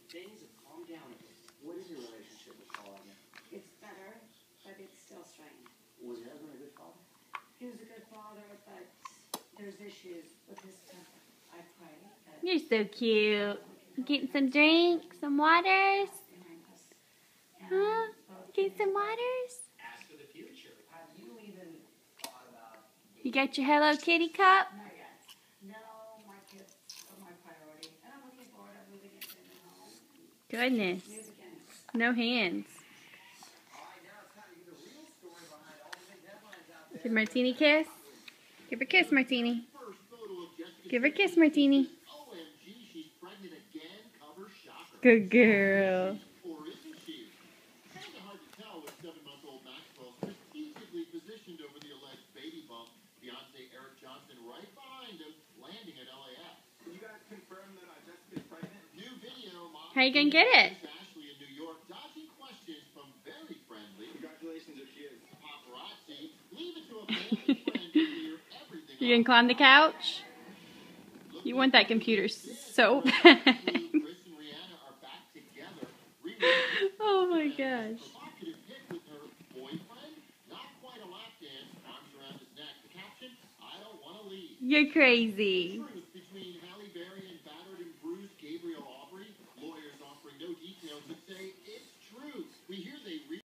things have calmed down a bit. What is your relationship with Paul again? It's better, but it's still strained. Was your husband a good father? He was a good father, but there's issues with his temper. I pray that You're so cute. Getting some drinks, some waters. behind us. Huh? Getting some waters? As for the future, have you even thought about... You got your Hello Kitty cup? Not yet. No, my kids are my priority, and I'm looking forward to moving into a new home. Goodness. New beginnings. No hands. Alright, now it's time to get the real story behind all the big headlines out there. Give Martini a kiss. Give her a kiss, Martini. First photo of Jessica Give her a kiss, Martini. OMG, she's pregnant again. Cover shocker. Good girl. Or isn't she? Kind of hard to tell with 7-month-old Maxwell strategically positioned over the alleged baby bump. Fiance Eric Johnson right behind him, landing at LAX. Can you guys confirm that Jessica's pregnant? New video. How you gonna get it? Ashley in New York dodging questions from very friendly Congratulations if she is. paparazzi. Leave it to a family friend to clear everything You gonna climb the couch? You want that computer so bad. Chris and Rihanna are back together. Oh my gosh. Provocative pic with her boyfriend. Not quite a lap dance. Arms around his neck. The caption, I don't want to leave. You're crazy.